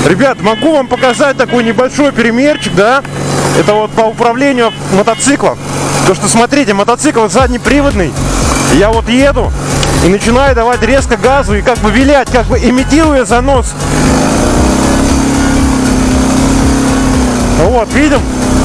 Ребят, могу вам показать такой небольшой примерчик, да? Это вот по управлению мотоциклом. То, что смотрите, мотоцикл заднеприводный. Я вот еду и начинаю давать резко газу и как бы вилять, как бы имитируя занос. Вот, видим?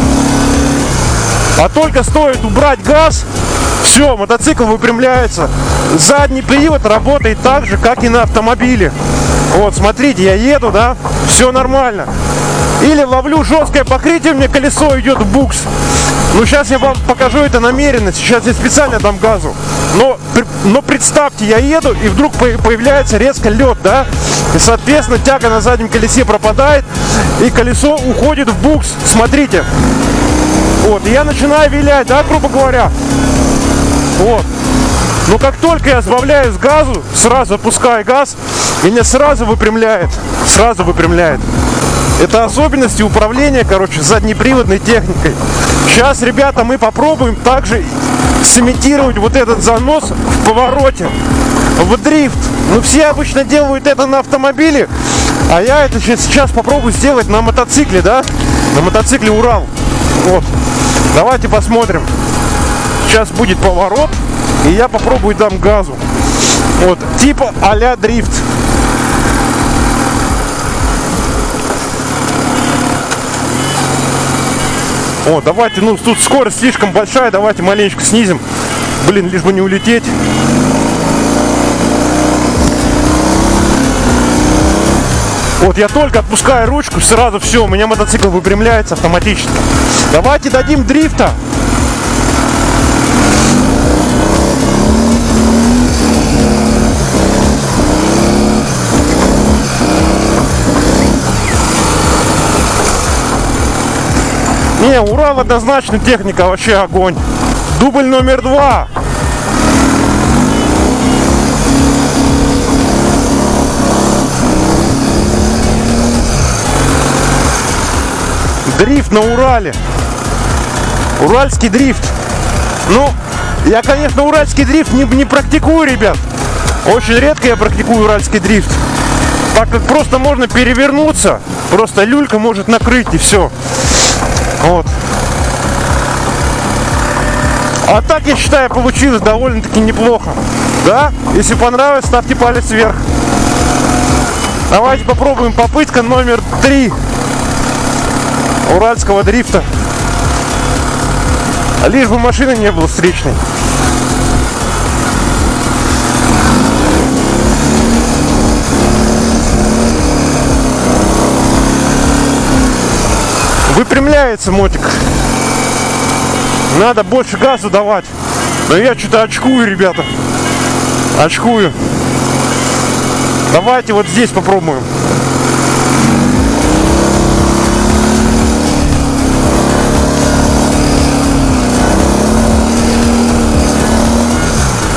А только стоит убрать газ, все, мотоцикл выпрямляется. Задний привод работает так же, как и на автомобиле. Вот, смотрите, я еду, да, все нормально. Или ловлю жесткое покрытие, у меня колесо идет в букс. Ну, сейчас я вам покажу это намеренно. Сейчас я специально дам газу. Но представьте, я еду, и вдруг появляется резко лед, да? И, соответственно, тяга на заднем колесе пропадает, и колесо уходит в букс. Смотрите. Вот, и я начинаю вилять, да, грубо говоря. Вот. Но как только я сбавляю с газу, сразу опускаю газ, меня сразу выпрямляет. Сразу выпрямляет. Это особенности управления, короче, заднеприводной техникой. Сейчас, ребята, мы попробуем также сымитировать вот этот занос в повороте, в дрифт. Ну, все обычно делают это на автомобиле, а я это сейчас попробую сделать на мотоцикле, да? На мотоцикле Урал. Вот. Давайте посмотрим. Сейчас будет поворот, и я попробую дам газу. Вот, типа а-ля дрифт. О, давайте, ну, тут скорость слишком большая, давайте маленечко снизим. Блин, лишь бы не улететь. Вот я только отпускаю ручку, сразу все, у меня мотоцикл выпрямляется автоматически. Давайте дадим дрифта. Не, Урал однозначно техника, вообще огонь. Дубль номер 2. Дрифт на Урале. Уральский дрифт. Ну, я, конечно, уральский дрифт не практикую, ребят. Очень редко я практикую уральский дрифт. Так как просто можно перевернуться. Просто люлька может накрыть, и все. Вот. А так, я считаю, получилось довольно-таки неплохо. Да? Если понравилось, ставьте палец вверх. Давайте попробуем попытка номер 3 уральского дрифта. Лишь бы машина не была встречной. Выпрямляется мотик. Надо больше газу давать. Но я что-то очкую, ребята. Очкую. Давайте вот здесь попробуем.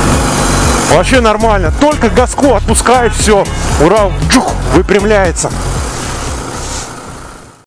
Вообще нормально. Только газку отпускает, все. Урал джух, выпрямляется.